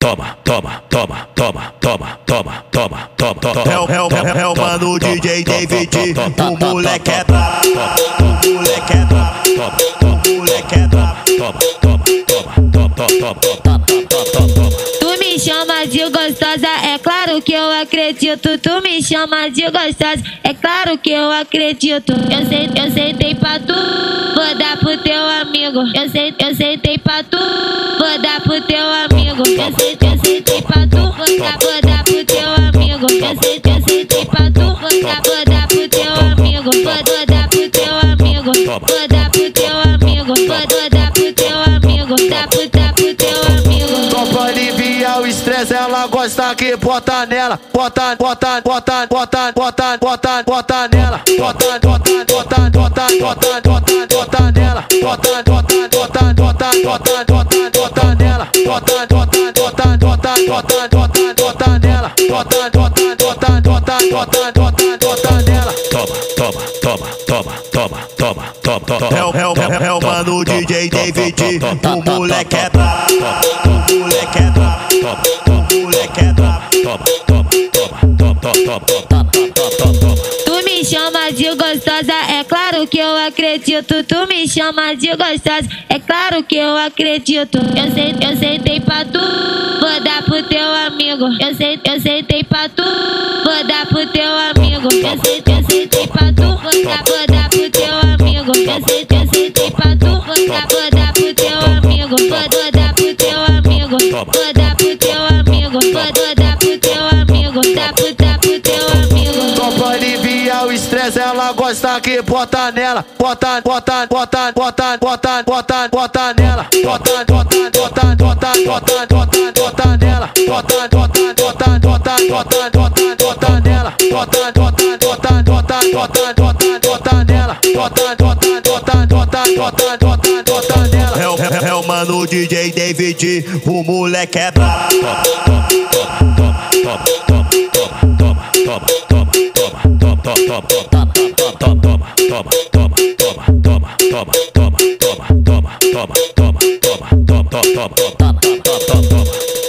É o mano DJ David, o moleque é brabo, o moleque é brabo, o moleque é brabo. Tu me chama de gostosa, é claro que eu acredito. Tu me chama de gostosa, é claro que eu acredito. Eu sentei pra tu, vou dar pro teu amigo. Eu sentei pra tu, vou dar pro teu amigo. Eu sentei pra tu, vou dar pro teu amigo. Eu sentei pra tu, vou dar pro teu amigo. Vou dar pro teu amigo, vou dar pro teu amigo, vou dar pro teu amigo, dá pro teu amigo. Só pra aliviar o estresse, ela gosta que bota nela, bota nela, bota nela, É o mano DJ David, o moleque é brabo, o moleque é brabo, o moleque é brabo. Tu me chama de gostosa, é claro que eu acredito. Tu me chama de gostosa, é claro que eu acredito. Eu sentei pra tu, vou dar pro teu amigo. Eu sentei pra tu, vou dar pro teu amigo. Eu sentei pra tu, vou dar pro teu amigo. Eu sentei pra tu, vou dar pro teu amigo. Vou dar pro teu amigo, vou dar pro teu amigo, vou dar pro teu amigo, dá pro teu amigo. só pra aliviar o estresse, ela gosta que bota nela, bota nela, bota nela, É o mano DJ David, o moleque é brabo. toma.